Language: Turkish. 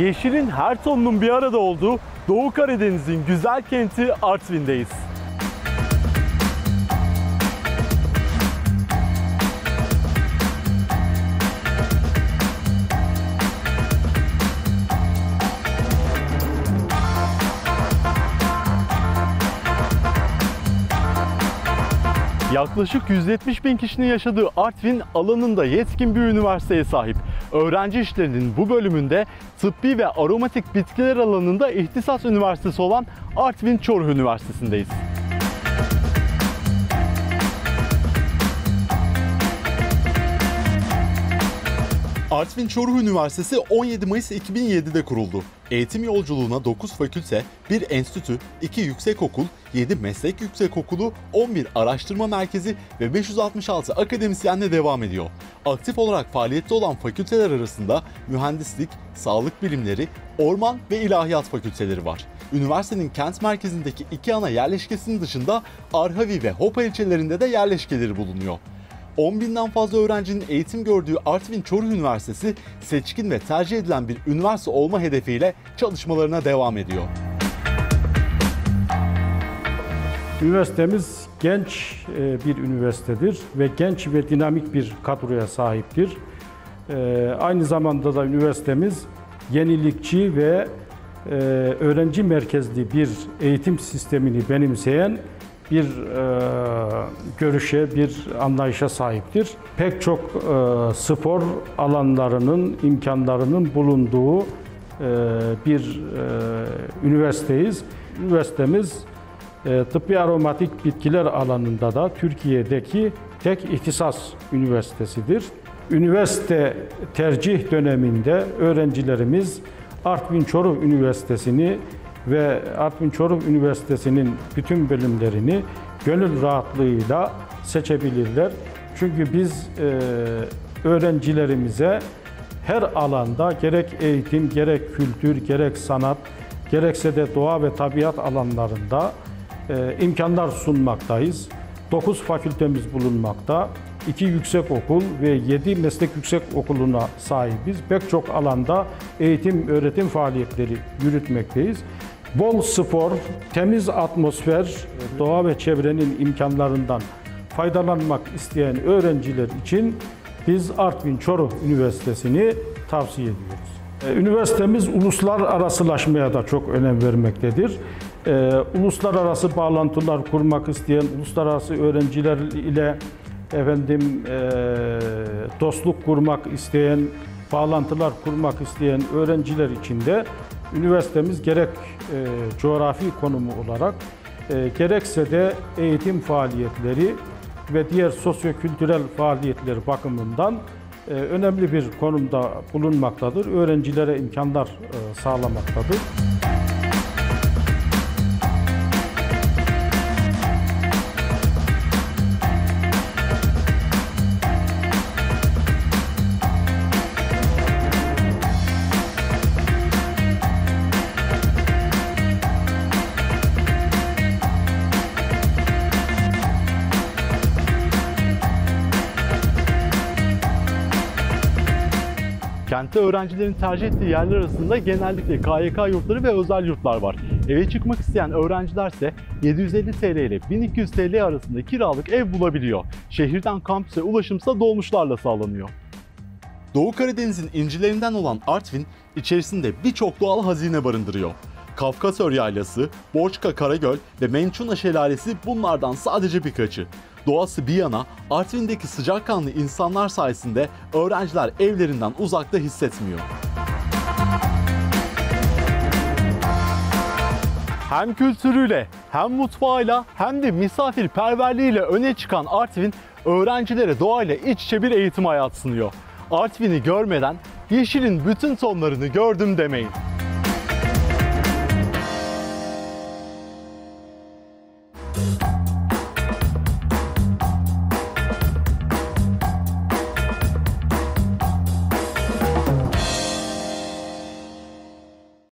Yeşilin her tonunun bir arada olduğu Doğu Karadeniz'in güzel kenti Artvin'deyiz. Yaklaşık 170 bin kişinin yaşadığı Artvin alanında yetkin bir üniversiteye sahip. Öğrenci işlerinin bu bölümünde tıbbi ve aromatik bitkiler alanında ihtisas üniversitesi olan Artvin Çoruh Üniversitesi'ndeyiz. Artvin Çoruh Üniversitesi 17 Mayıs 2007'de kuruldu. Eğitim yolculuğuna 9 fakülte, 1 enstitü, 2 yüksekokul, 7 meslek yüksekokulu, 11 araştırma merkezi ve 566 akademisyenle devam ediyor. Aktif olarak faaliyette olan fakülteler arasında mühendislik, sağlık bilimleri, orman ve ilahiyat fakülteleri var. Üniversitenin kent merkezindeki 2 ana yerleşkesinin dışında Arhavi ve Hopa ilçelerinde de yerleşkeleri bulunuyor. 10 binden fazla öğrencinin eğitim gördüğü Artvin Çoruh Üniversitesi, seçkin ve tercih edilen bir üniversite olma hedefiyle çalışmalarına devam ediyor. Üniversitemiz genç bir üniversitedir ve genç ve dinamik bir kadroya sahiptir. Aynı zamanda da üniversitemiz yenilikçi ve öğrenci merkezli bir eğitim sistemini benimseyen bir görüşe, bir anlayışa sahiptir. Pek çok spor alanlarının, imkanlarının bulunduğu bir üniversiteyiz. Üniversitemiz tıbbi aromatik bitkiler alanında da Türkiye'deki tek ihtisas üniversitesidir. Üniversite tercih döneminde öğrencilerimiz Artvin Çoruh Üniversitesi'ni ve Artvin Çoruh Üniversitesi'nin bütün bölümlerini gönül rahatlığıyla seçebilirler. Çünkü biz öğrencilerimize her alanda gerek eğitim, gerek kültür, gerek sanat, gerekse de doğa ve tabiat alanlarında imkanlar sunmaktayız. 9 fakültemiz bulunmakta, 2 yüksekokul ve 7 meslek yüksekokuluna sahibiz. Pek çok alanda eğitim, öğretim faaliyetleri yürütmekteyiz. Bol spor, temiz atmosfer, doğa ve çevrenin imkanlarından faydalanmak isteyen öğrenciler için biz Artvin Çoruh Üniversitesi'ni tavsiye ediyoruz. Üniversitemiz uluslararasılaşmaya da çok önem vermektedir. Uluslararası bağlantılar kurmak isteyen, uluslararası öğrenciler ile dostluk kurmak isteyen, bağlantılar kurmak isteyen öğrenciler için de üniversitemiz gerek coğrafi konumu olarak gerekse de eğitim faaliyetleri ve diğer sosyo-kültürel faaliyetler bakımından önemli bir konumda bulunmaktadır. Öğrencilere imkanlar sağlamaktadır. Kentte öğrencilerin tercih ettiği yerler arasında genellikle KYK yurtları ve özel yurtlar var. Eve çıkmak isteyen öğrencilerse 750 TL ile 1200 TL arasında kiralık ev bulabiliyor. Şehirden kampüse ulaşımsa dolmuşlarla sağlanıyor. Doğu Karadeniz'in incilerinden olan Artvin, içerisinde birçok doğal hazine barındırıyor. Kafkasör Yaylası, Borçka Karagöl ve Mençuna Şelalesi bunlardan sadece birkaçı. Doğası bir yana, Artvin'deki sıcakkanlı insanlar sayesinde öğrenciler evlerinden uzakta hissetmiyor. Hem kültürüyle, hem mutfağıyla, hem de misafirperverliğiyle öne çıkan Artvin, öğrencilere doğayla iç içe bir eğitim hayatı sunuyor. Artvin'i görmeden yeşilin bütün tonlarını gördüm demeyin.